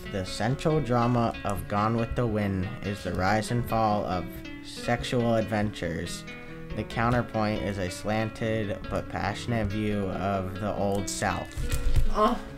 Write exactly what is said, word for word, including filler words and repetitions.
The central drama of Gone with the Wind is the rise and fall of sexual adventures. The counterpoint is a slanted but passionate view of the Old South. Oh,